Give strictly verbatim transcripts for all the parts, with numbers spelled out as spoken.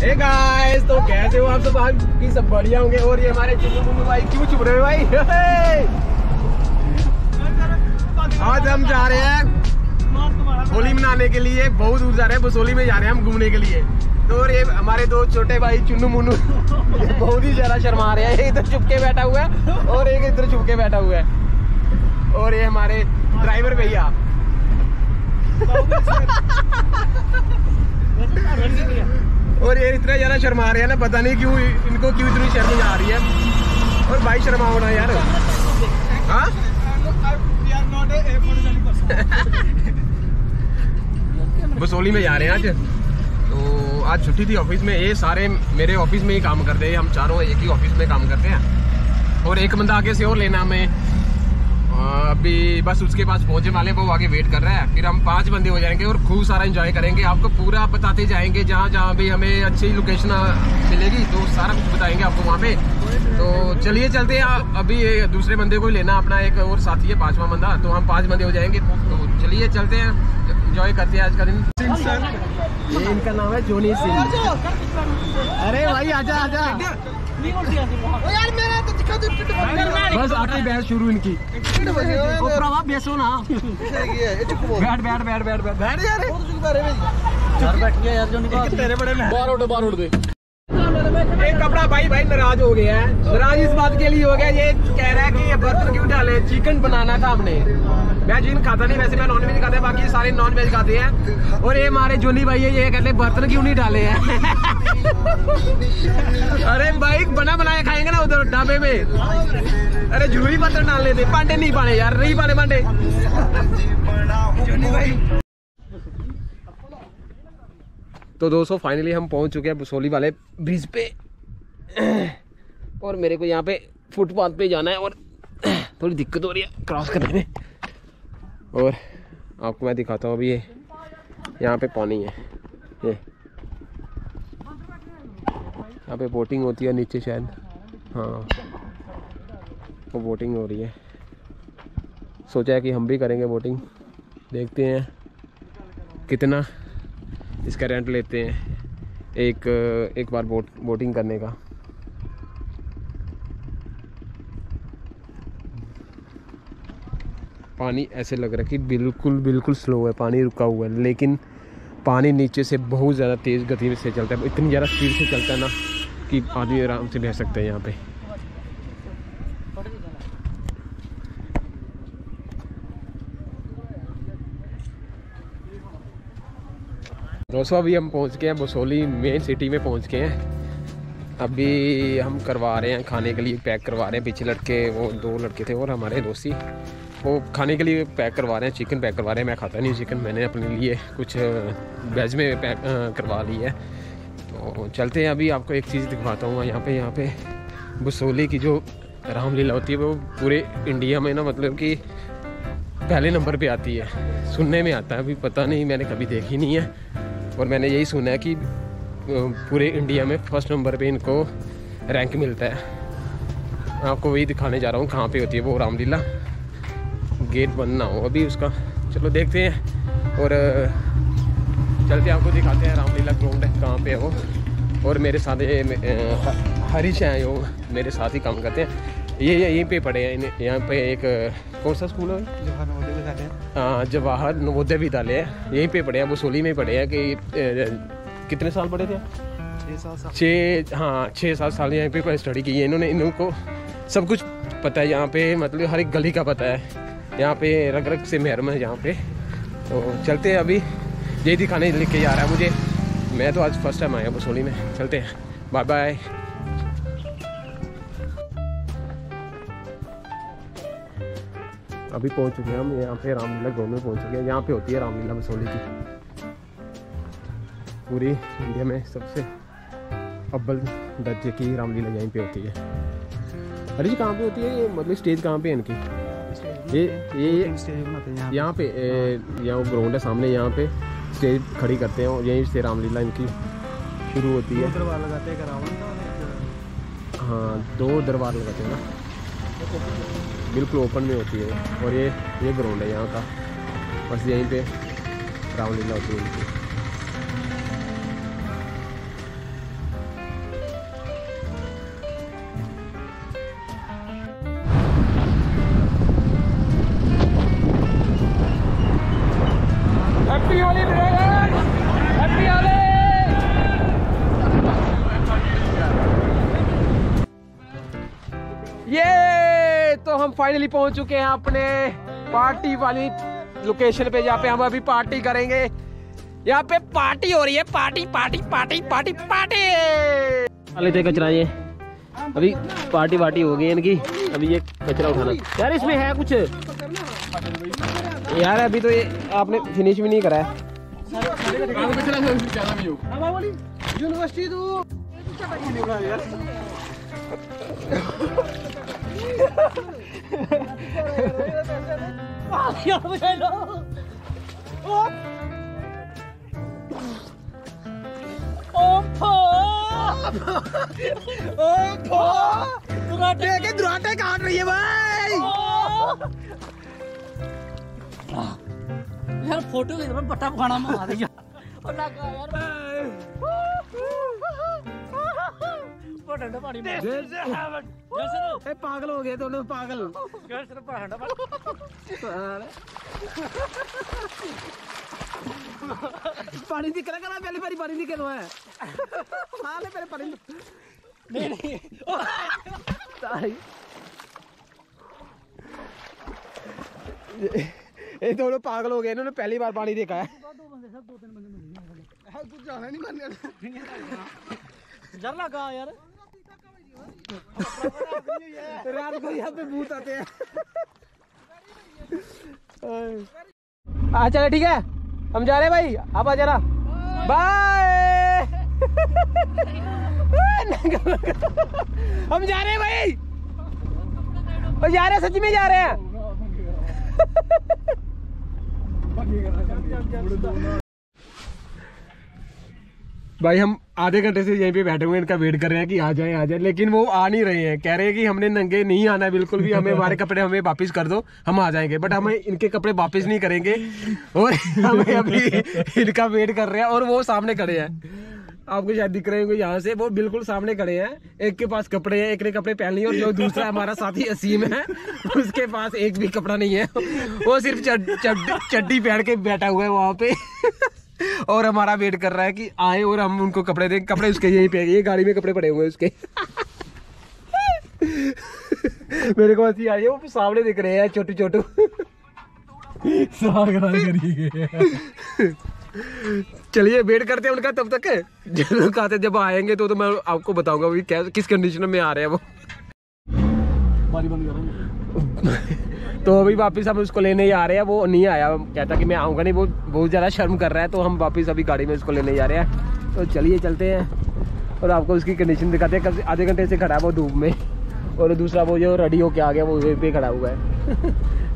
Hey guys, तो कैसे हो आप सब? आज की सब बढ़िया होंगे। और ये हमारे चुन्नू मुन्नू भाई क्यों चुप रहे हो भाई? आज हम जा रहे हैं होली मनाने के लिए, बहुत दूर जा रहे हैं, बसोली में जा रहे हैं हम घूमने के लिए। तो और ये हमारे दो छोटे भाई चुन्नू मुन्नू बहुत ही ज्यादा शर्मा रहे हैं। एक इधर चुप के बैठा हुआ है और एक इधर चुप के बैठा हुआ है। और ये हमारे ड्राइवर भैया और ये इतना ज्यादा शर्मा रहे हैं ना, पता नहीं क्यों इनको क्यों इतनी शर्म आ रही है। और भाई शर्माओ ना यार। हाँ बसोली में जा रहे हैं आज। तो आज छुट्टी थी ऑफिस में। ये सारे मेरे ऑफिस में ही काम करते हैं, हम चारों एक ही ऑफिस में काम करते हैं। और एक बंदा आगे से और लेना हमें, अभी बस उसके पास पहुंचने वाले, वो आगे वेट कर रहा है। फिर हम पांच बंदे हो जाएंगे और खूब सारा एंजॉय करेंगे। आपको पूरा बताते जाएंगे, जहाँ जहाँ भी हमें अच्छी लोकेशन मिलेगी तो सारा कुछ बताएंगे आपको वहाँ पे। तो चलिए चलते हैं। अभी ये दूसरे बंदे को ही लेना, अपना एक और साथी है पांचवा बंदा, तो हम पांच बंदे हो जाएंगे। तो चलिए चलते हैं, एंजॉय करते हैं आज का दिन। ये इनका नाम है जोनी सिंह। अरे भाई आजा आजा यार, मेरा तो दिखा दो। बस आके बहस शुरू इनकी। बेसो ना, बैठ बैठ बैठ बैठ बैठ बैठ यार। यार बैठ गया यार, जोनी तेरे बड़े बाहर उठ बाहर उठ दे। एक कपड़ा भाई भाई नाराज हो गया है। नाराज इस बात के लिए हो गया, ये कह रहा है कि ये बर्तन क्यों डाले, चिकन बनाना था हमने। मैं चिकन खाता नहीं, वैसे मैं नॉन वेज खाता है, बाकी सारे नॉन वेज खाते हैं। और ये हमारे जोनी भाई है, ये कहते हैं बर्तन क्यों नहीं डाले हैं। अरे भाई बना बनाया खाएंगे ना उधर ढाबे में। अरे जरूरी बर्तन डालने थे, पांडे नहीं पाने यार, नहीं पाने पांडे। जोनी भाई तो दोस्तों फाइनली हम पहुंच चुके हैं बसोली वाले ब्रिज पे। और मेरे को यहाँ पे फुटपाथ पे जाना है और थोड़ी दिक्कत हो रही है क्रॉस करने में। और आपको मैं दिखाता हूँ, अभी ये यहाँ पे पानी है, ये यहाँ पे बोटिंग होती है नीचे शायद। हाँ वो बोटिंग हो रही है। सोचा है कि हम भी करेंगे बोटिंग, देखते हैं कितना इसका रेंट लेते हैं एक एक बार बोट बोटिंग करने का। पानी ऐसे लग रहा है कि बिल्कुल बिल्कुल स्लो है, पानी रुका हुआ है, लेकिन पानी नीचे से बहुत ज़्यादा तेज़ गति से चलता है। इतनी ज़्यादा स्पीड से चलता है ना कि आदमी आराम से बह सकते हैं यहाँ पे। दोस्तों अभी हम पहुंच गए हैं बसोली मेन सिटी में पहुंच गए हैं। अभी हम करवा रहे हैं खाने के लिए, पैक करवा रहे हैं। पीछे लड़के, वो दो लड़के थे और हमारे दोस्ती, वो खाने के लिए पैक करवा रहे हैं, चिकन पैक करवा रहे हैं। मैं खाता नहीं चिकन, मैंने अपने लिए कुछ वेज में पैक करवा ली है। तो चलते हैं, अभी आपको एक चीज़ दिखवाता हूँ। यहाँ पे यहाँ पे बसोली की जो रामलीला होती है वो पूरे इंडिया में ना, मतलब कि पहले नंबर पे आती है। सुनने में आता है, अभी पता नहीं, मैंने कभी देखी नहीं है। और मैंने यही सुना है कि पूरे इंडिया में फर्स्ट नंबर पे इनको रैंक मिलता है। आपको वही दिखाने जा रहा हूँ कहाँ पे होती है वो रामलीला। गेट बंद ना हो अभी उसका, चलो देखते हैं और चलते आपको दिखाते हैं रामलीला ग्राउंड है कहाँ पे है वो। और मेरे साथ ये हरीश हैं, जो मेरे साथ ही काम करते हैं। ये यहीं पे पढ़े हैं, यहाँ पे एक कौन सा स्कूल है, हाँ जवाहर नवोदय विद्यालय है, यहीं पे पढ़े हैं, बसोली में पढ़े हैं। कि कितने साल पढ़े थे? छः साल छः हाँ छः सात साल यहाँ पे स्टडी की है इन्होंने। इनको सब कुछ पता है यहाँ पे, मतलब हर एक गली का पता है। यहाँ पे रग रग से महरम है यहाँ पे। तो चलते हैं, अभी यही दिखाने लेके जा रहा है मुझे। मैं तो आज फर्स्ट टाइम आया बसोली में। चलते हैं, बाय बाय। अभी पहुंच चुके हैं हम यहाँ पे रामलीला ग्राउंड में पहुंच चुके हैं। यहाँ पे होती है रामलीला बसोली की। पूरी इंडिया में सबसे अव्वल दर्जे की रामलीला यहीं पे होती है। अरे जी कहाँ पे होती है ये, मतलब स्टेज कहाँ पे है इनकी? ये ये यहाँ पे यहाँ ग्राउंड है सामने, यहाँ पे स्टेज खड़ी करते हैं और यहीं से रामलीला इनकी शुरू होती है। दरबार लगाते हैं रावण, हाँ दो दरबार लगाते हैं ना, बिल्कुल ओपन में होती है। और ये ये ग्राउंड है यहाँ का, बस यहीं पे रामलीला होती है उनकी। वाली ड्रैगन, हैप्पी वाले। ये तो हम फाइनली पहुंच चुके हैं अपने पार्टी वाली लोकेशन पे, जहाँ पे हम अभी पार्टी करेंगे। यहाँ पे पार्टी हो रही है, party party party party party. लेते कचरा, ये अभी पार्टी वार्टी हो गई इनकी, अभी ये कचरा उठाना। यार इसमें है कुछ यार, अभी तो ये आपने फिनिश भी नहीं करा है। दुराटे काट रही है भाई यार। फोटो के बट्टा खाना मार दिया और लगा यार ठंडा पानी में। जैसे पागल हो गए दोनों, पागल। पानी दिख रहा है, पहले बारी पानी दिखे तो है। हाँ ले पहले पानी नहीं नहीं ये दोनों पागल हो गए, इन्होंने पहली बार पानी देखा है। कुछ जाना नहीं मानने जर लगा यार। रात को यहाँ पे भूत आते हैं। हाँ चले ठीक है, हम जा रहे हैं भाई, आप आ जाना। बाय। हम जा रहे हैं भाई, और जा रहे हैं, सच में जा रहे हैं। भाई हम आधे घंटे से यहीं पे बैठे हुए, इनका वेट कर रहे हैं कि आ जाए आ जाए, लेकिन वो आ नहीं रहे हैं। कह रहे हैं कि हमने नंगे नहीं आना है बिल्कुल भी, हमें हमारे कपड़े हमें वापस कर दो, हम आ जाएंगे। बट हमें इनके कपड़े वापस नहीं करेंगे, और हमें अभी इनका वेट कर रहे हैं। और वो सामने खड़े हैं, आपको शायद दिख रहे होंगे यहाँ से, वो बिल्कुल सामने खड़े हैं। एक के पास कपड़े हैं, एक ने कपड़े पहन लिए, और जो दूसरा हमारा साथी असीम है उसके पास एक भी कपड़ा नहीं है। वो सिर्फ चड्डी पहन के बैठा हुआ है वहाँ पे और हमारा वेट कर रहा है कि आए और हम उनको कपड़े दें। कपड़े उसके यहीं पे, ये गाड़ी में कपड़े पड़े हुए हैं उसके। मेरे को हंसी आ रही है, वो सामने दिख रहे हैं छोटू छोटू। चलिए वेट करते हैं उनका तब तक। जब आते जब आएंगे तो तो मैं आपको बताऊंगा भी क्या किस कंडीशन में आ रहे हैं वो। तो अभी वापस हम उसको लेने ही आ रहे हैं, वो नहीं आया, कहता कि मैं आऊँगा नहीं, वो बहुत ज़्यादा शर्म कर रहा है। तो हम वापस अभी गाड़ी में उसको लेने जा रहे हैं। तो चलिए चलते हैं और आपको उसकी कंडीशन दिखाते हैं। आधे घंटे से खड़ा है वो धूप में, और दूसरा वो जो रेडी होके आ गया वो वहीं पे खड़ा हुआ है।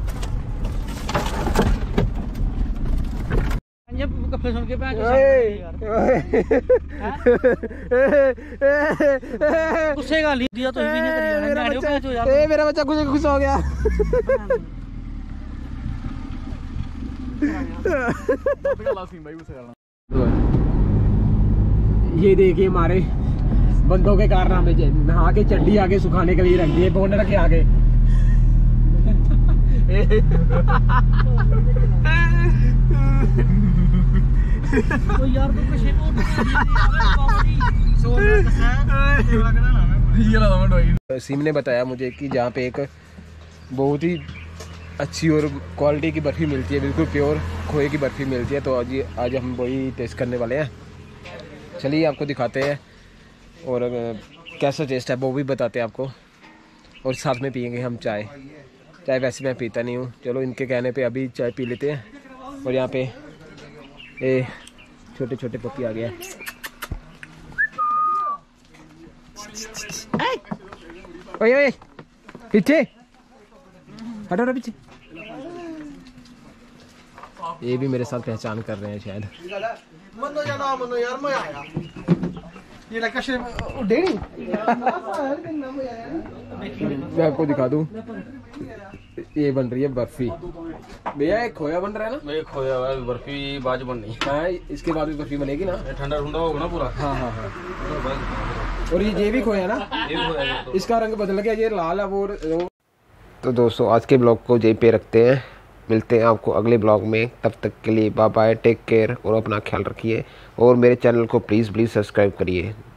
कपड़े सुन के गुस्से का दिया तो मेरा बच्चा कुछ गुस्सा हो गया। ये देखिए हमारे बंदों के कारनामे, नहा के चड्डी आगे सुखाने के लिए रख दिए, बोनर के आगे। तो यार तो सीम ने बताया मुझे कि जहाँ पे एक बहुत ही अच्छी और क्वालिटी की बर्फ़ी मिलती है, बिल्कुल प्योर खोए की बर्फ़ी मिलती है। तो आज आज हम वही टेस्ट करने वाले हैं। चलिए आपको दिखाते हैं, और कैसा टेस्ट है वो भी बताते हैं आपको, और साथ में पियेंगे हम चाय। चाय वैसे मैं पीता नहीं हूँ, चलो इनके कहने पे अभी चाय पी लेते हैं। और यहाँ पे ये छोटे छोटे पपी आ गया। ओए ओए पीछे हटो ना पीछे। ये भी मेरे साथ पहचान कर रहे हैं शायद। मैं आपको दिखा दूं, ये बन रही है बर्फी। भैया एक खोया बन रहा है ना? ये खोया हुआ है, बर्फी बाज बन रही है। हाँ, इसके बाद भी बर्फी बनेगी ना? ठंडा ठंडा होगा ना पूरा। हाँ हाँ हाँ। और ये ये भी खोया ना? ये भी खोया तो। इसका रंग बदल गया, ये लाल है वो। तो दोस्तों आज के ब्लॉग को यहीं पे रखते हैं, मिलते हैं आपको अगले ब्लॉग में, तब तक के लिए बाय बाय, टेक केयर और अपना ख्याल रखिए और मेरे चैनल को प्लीज़ प्लीज़ सब्सक्राइब करिए।